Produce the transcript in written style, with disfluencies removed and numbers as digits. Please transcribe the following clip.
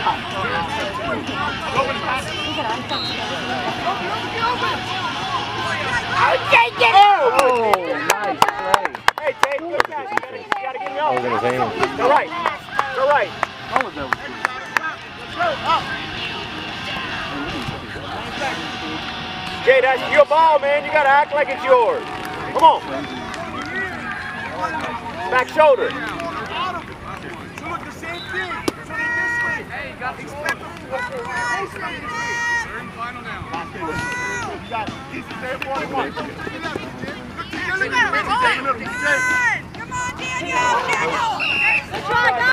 Take it! Oh, nice play. Hey, Tate, good catch. You gotta get him out. Over his hand. Go right. Go right. Jay, that's your ball, man. You gotta act like it's yours. Come on. Back shoulder. Look, the same thing. So they this way. Hey, you got to expect them to go third final down. You got these third one. Come on, Daniel.